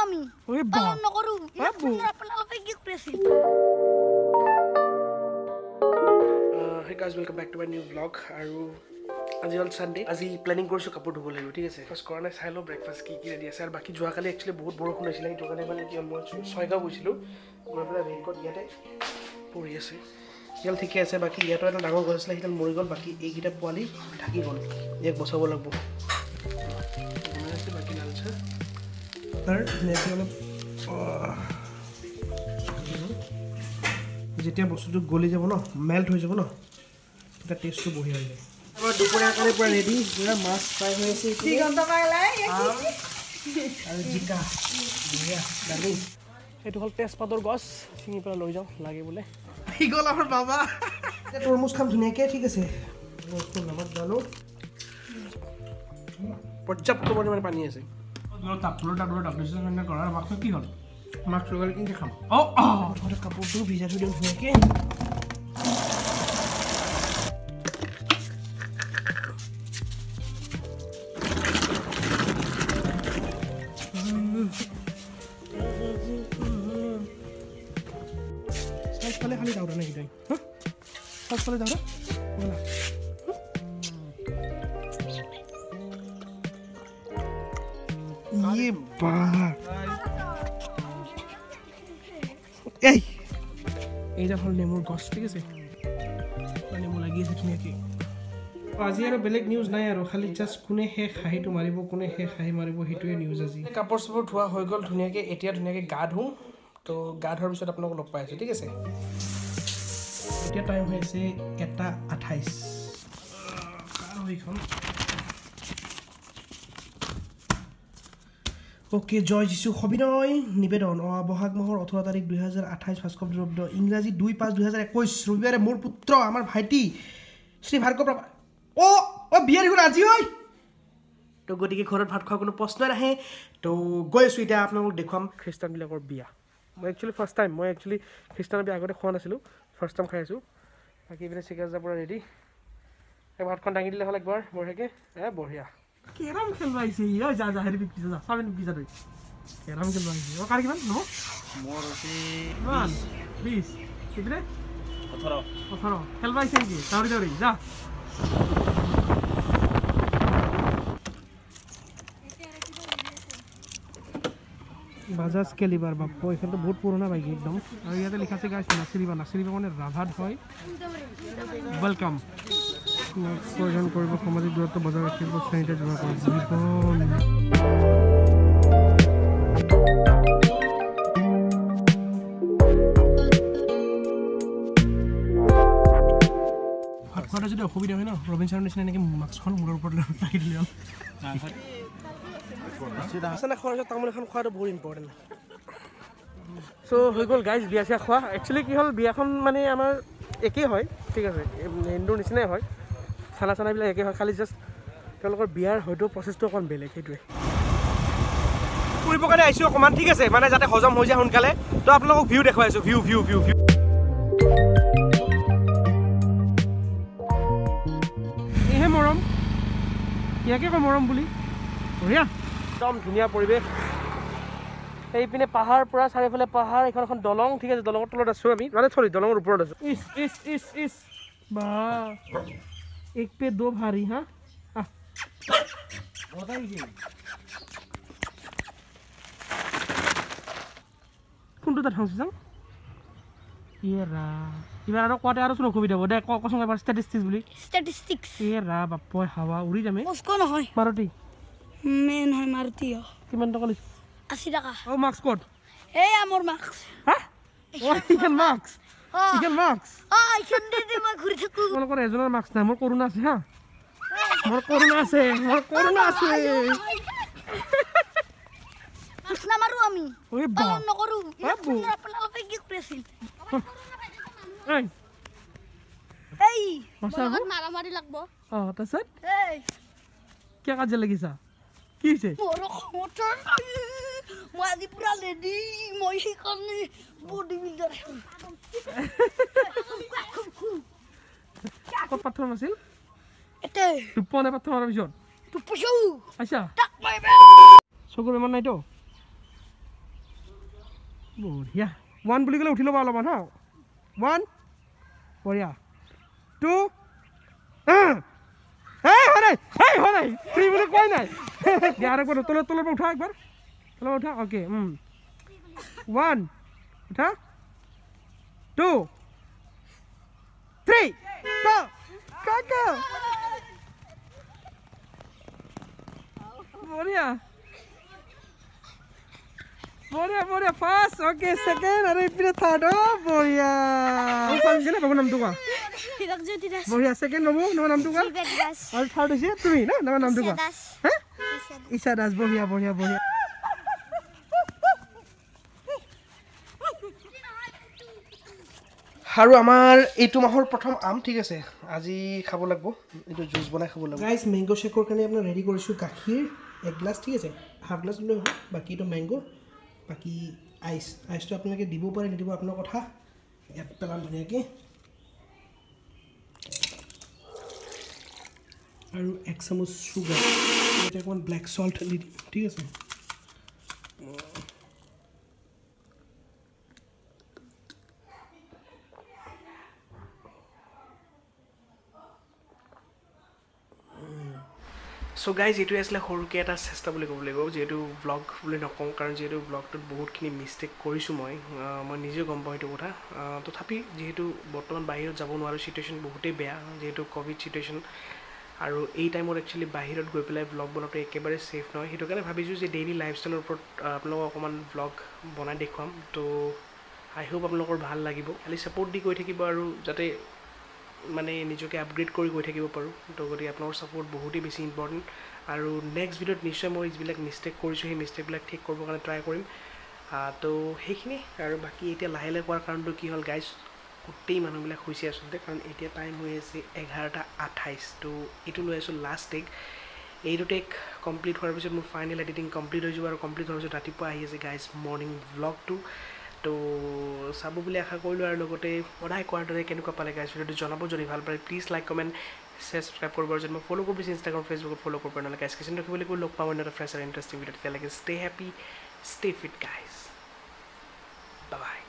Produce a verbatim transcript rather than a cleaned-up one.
আমি পালন নকৰো আপোনালোকে কি কৰিছে Hey guys, welcome back to my new vlog. আৰু আজি হল সানডে আজি প্ল্যানিং কৰিছো কাপোৰ ধুব লাগিব ঠিক আছে ফাৰ্স্ট কৰা নাই চাইলো ব্ৰেকফাষ্ট কি কি ৰেডি আছে আৰু বাকি যোৱা কালি একচুয়ালি বহুত বৰষুণ হৈছিল এই যোৱা কালি মানে কি মই ছয়গাঁও গৈছিলো গৈ পেলাই ৰেইনকোট ইয়াতে পৰি আছে ইয়াল ঠিকে আছে বাকি ইয়াতো এটা ডাঙৰ গছ আছিল সেইটো মৰি গ'ল বাকি এইকেইটা পোৱালি ঢাকি গ'ল এক বছাব লাগিব বাকি লালচা তাৰ নেকি অলপ যেতিয়া বস্তুটো গলি যাব ন মেল্ট হৈ যাব ন এটা টেষ্টটো বঢ়িয়া হৈ যায় আমাৰ দুপৰীয়া কাৰণে পুৰা ৰেডি পুৰা মাছ ফ্ৰাই হৈ আছে দুই ঘণ্টা পাইলাই আৰু জিকা বঢ়িয়া দালি এইটো হ'ল তেজপাতৰ গছ চিঙি পেলাই লৈ যাওঁ লাগে বোলে আহি গ'ল আমাৰ বাবা তৰমুজ খাম ধুনীয়াকৈ ঠিক আছে তৰমুজটো নামত ডালো পৰ্যাপ্ত পৰিমাণে পানী আছে তাপলৰ তাপলৰ তাপলৰ কৰাৰ মাছটো কি হ'ল মাছ লগালে কিনকে খাম অঁ অঁ প্ৰথমতে কাপোৰটো ভিজাই থৈ দিওঁ ধুনীয়াকৈ চাইজফালে খালি দাউৰা নেকি তই হা চাইজফালে দাউৰা ব'লা ইয়ে বা এই এইটা হ'ল নেমুৰ গছ ঠিক আছে নেমু লাগি আছে ধুনীয়াকৈ আজি আৰু বেলেগ নিউজ নাই আৰু খালি জাষ্ট কোনে শেষ হাঁহিটো মাৰিব কোনে শেষ হাঁহি মাৰিব সেইটোৱে নিউজ আজি কাপোৰ চাপোৰ ধোৱা হৈ গ'ল ধুনীয়াকৈ এতিয়া ধুনীয়াকৈ গা ধুওঁ তো গা ধোৱাৰ পিছত আপোনালোকক লগ পাই আছোঁ ঠিক আছে এতিয়া টাইম হৈ আছে এটা আঠাইছ এইখন অ'কে জয় যীশু সবিনয় নিবেদন বহাগ মাহৰ ওঠৰ তাৰিখ দুহেজাৰ আঠাইছ ভাস্কৰ্যব্দ ইংৰাজী দুই পাঁচ দুহেজাৰ একৈছ ৰবিবাৰে মোৰ পুত্ৰ আমাৰ ভাইটি শ্ৰী ভাৰ্গৱ অ' অ' বিয়া দেখোন আজি হয় তো গতিকে ঘৰত ভাত খোৱাৰ কোনো প্ৰশ্ন নাহে তো গৈ আছোঁ এতিয়া আপোনালোকক দেখুৱাম খ্ৰীষ্টানবিলাকৰ বিয়া মই একচুৱেলি ফাৰ্ষ্ট টাইম মই একচুৱেলি খ্ৰীষ্টানৰ বিয়া আগতে খোৱা নাছিলোঁ ফাৰ্ষ্ট টাইম খাই আছোঁ বাকী এইপিনে চিকেন যাব পৰা ৰেডি এই ভাতখন দাঙি দিলে হ'ল একবাৰ বঢ়িয়াকৈ এ বঢ়িয়া কেৰাম খেলিব আহিছে ই যা যা হেৰি বিকিছে যা চাবেন বিকিছা তই কেৰাম খেলিব আহিছে অ' কাৰ কিমান নহ'ব মোৰ হৈছে কিমান বিছ সেইপিনে ওঠৰ ওঠৰ খেলিব আহিছে নেকি দাউৰি দাউৰি যা বাজাজ কেলিবাৰ বাপ্পা এইখনটো বহুত পুৰণা বাইক একদম আৰু ইয়াতে লিখা আছে গাইছ নাচিৰিবা নাচিৰিবা মানে ৰাভাত হয় ৱেলকাম প্ৰয়োজন কৰিব সামাজিক দূৰত্ব বজাই ৰাখিব চেনিটাইজ ব্যৱহাৰ কৰিব জীৱন ভাত খোৱাতে যদি অসুবিধা হয় ন ৰবিন ছাৰৰ নিচিনা এনেকৈ মাস্কখন মূৰৰ ওপৰত ৰাখি দিলে হ'ল আচলতে খোৱাৰ পিছত তামোল এখন খোৱাটো বহুত ইম্পৰ্টেণ্ট চ' হৈ গ'ল গাইজ বিয়া চিয়া খোৱা একচুৱেলি কি হ'ল বিয়াখন মানে আমাৰ একেই হয় ঠিক আছে হিন্দুৰ নিচিনাই হয় খানা চানাবিলাক একে হয় খালি জাষ্ট তেওঁলোকৰ বিয়াৰ হয়তো প্ৰচেছটো অকণ বেলেগ সেইটোৱে ফুৰিবৰ কাৰণে আহিছোঁ অকণমান ঠিক আছে মানে যাতে হজম হৈ যায় সোনকালে তো আপোনালোকক ভিউ দেখুৱাই আছোঁ ভিউ ভিউ ভিউ ভিউ এইহে মৰম ইয়াকে কয় মৰম বুলি বঢ়িয়া একদম ধুনীয়া পৰিৱেশ এইপিনে পাহাৰ পৰা চাৰিওফালে পাহাৰ এইখন এখন দলং ঠিক আছে দলঙৰ তলত আছোঁ আমি মানে চৰি দলঙৰ ওপৰত আছোঁ ইচ ইচ ইচ ইচ বা এক पे दो भारी हाँ কোনটো তাত হাউচ যাওঁ ইয়ে ৰা কিবা আৰু কোৱাতে আৰু চোন অসুবিধা হ'ব দে কচোন এবাৰ ষ্টেটিষ্টিক্স বুলি ষ্টেটিষ্টিক্স ইয়ে ৰা বাপ্পই হাৱা উৰি যামে কষ্ট নহয় মাৰুতি মেন হয় মাৰুতি কিমান টকা লৈছে আশী টকা অ' মাৰ্কছ ক'ত এই আমাৰ মাৰ্কছ হা অ' এইখন মাৰ্কছ এইখন মাৰ্কছ অ' এইখন দি মই ঘূৰি থাকোঁ তোমালোকৰ এজনৰ মাৰ্কছ নাই মোৰ কৰোণা আছে হা মোৰ কৰোণা আছে মোৰ কৰোণা আছে মাৰ্কছ নামাৰোঁ আমি পালন নকৰোঁ আপোনালোকে কি কৰিছিল এই এই লগত মাৰামাৰি লাগব অঁ তাৰপিছত এই কিয় কাজিয়া লাগিছা কি হৈছে মই আজি পুৰা লেডি মই সেইকাৰণে বডি বিল্ডাৰ ক'ত পাথৰ নাছিল এতে টুপ্পা নে পাথৰ মাৰাৰ পিছত টুপ্পা চৌ আচ্ছা তাক মাৰিবে চকুৰ বেমাৰ নাইতো বঢ়িয়া ওৱান বুলি ক'লে উঠি ল'বা অলপমান হা ওৱান বঢ়িয়া টু এই হয় নাই এই হয় নাই থ্ৰী বুলি কোৱাই নাই দিয়া আৰু একবাৰ তলৰ তলৰ পৰা উঠা একবাৰ তলৰ উঠা অ'কে ওৱান উঠা টু থ্ৰী কাকা বঢ়িয়া বঢ়িয়া বঢ়িয়া ফাৰ্ষ্ট অ'কে ছেকেণ্ড আৰু ইপিনে থাৰ্ড অ' বঢ়িয়া ফাৰ্ষ্ট বাবু নামটো কোৱা বঢ়িয়া ছেকেণ্ড বাবু তোমাৰ নামটো কোৱা আৰু থাৰ্ড হৈছে তুমি না তোমাৰ নামটো কোৱা হা ঈশা দাস বঢ়িয়া বঢ়িয়া বঢ়িয়া আৰু আমাৰ এইটো মাহৰ প্ৰথম আম ঠিক আছে আজি খাব লাগিব এইটো জুচ বনাই খাব লাগিব গাইজ মেংগো শ্বেকৰ কাৰণে আপোনাৰ ৰেডি কৰিছোঁ গাখীৰ এক গ্লাছ ঠিক আছে হাফ গ্লাছ লৈ হ'ব বাকী এইটো মেংগো বাকী আইচ আইচটো আপোনালোকে দিব পাৰে নিদিব আপোনাৰ কথা ইয়াত পেলাম ধুনীয়াকৈ আৰু এক চামুচ চুগাৰ ইয়াতে অকণমান ব্লেক চল্ট দি দিম ঠিক আছে সো গাইজ এইটোৱে আছিলে সৰুকৈ এটা চেষ্টা বুলি ক'ব লাগিব যিহেতু ব্লগ বুলি নকওঁ কাৰণ যিহেতু ব্লগটোত বহুতখিনি মিষ্টেক কৰিছোঁ মই মই নিজেও গম পাওঁ সেইটো কথা তথাপি যিহেতু বৰ্তমান বাহিৰত যাব নোৱাৰোঁ চিটুৱেশ্যন বহুতেই বেয়া যিহেতু ক'ভিড চিটুৱেশ্যন আৰু এই টাইমত একচুৱেলি বাহিৰত গৈ পেলাই ব্লগ বনোৱাটো একেবাৰে ছেফ নহয় সেইটো কাৰণে ভাবিছোঁ যে ডেইলি লাইফষ্টাইলৰ ওপৰত আপোনালোকক অকণমান ব্লগ বনাই দেখুৱাম তো আই হোপ আপোনালোকৰ ভাল লাগিব খালি ছাপৰ্ট দি গৈ থাকিব আৰু যাতে মানে নিজকে আপগ্ৰেড কৰি গৈ থাকিব পাৰোঁ তো গতিকে আপোনালোকৰ ছাপৰ্ট বহুতেই বেছি ইম্পৰ্টেণ্ট আৰু নেক্সট ভিডিঅ'ত নিশ্চয় মই যিবিলাক মিষ্টেক কৰিছোঁ সেই মিষ্টেকবিলাক ঠিক কৰিবৰ কাৰণে ট্ৰাই কৰিম তো সেইখিনি আৰু বাকী এতিয়া লাহে লাহে কোৱাৰ কাৰণটো কি হ'ল গাইজ গোটেই মানুহবিলাক শুইছে আচলতে কাৰণ এতিয়া টাইম হৈ আছে এঘাৰটা আঠাইছ তো এইটো লৈ আছোঁ লাষ্ট টেক এইটো টেক কমপ্লিট হোৱাৰ পিছত মোৰ ফাইনেল এডিটিং কমপ্লিট হৈ যাব আৰু কমপ্লিট হোৱাৰ পিছত ৰাতিপুৱা আহি আছে গাইজ মৰ্ণিং ভ্লগটো তো চাব বুলি আশা কৰিলোঁ আৰু লগতে সদায় কোৱাৰ দৰে কেনেকুৱা পালে গাইজ ভিডিঅ'টো জনাব যদি ভাল পালে please like comment share subscribe কৰিব আৰু যদি মই ফ'ল' কৰিব বিচাৰিছোঁ ইনষ্টাগ্ৰাম ফেচবুকত ফ'ল' কৰিব নহ'লে গাইজ কিচেন ৰাখিবলৈ গৈ লগ পাব এটা ফ্ৰেছ আৰু ইণ্টাৰেষ্টিং ভিডিঅ' তেতিয়ালৈকে stay happy stay fit guys bye বাই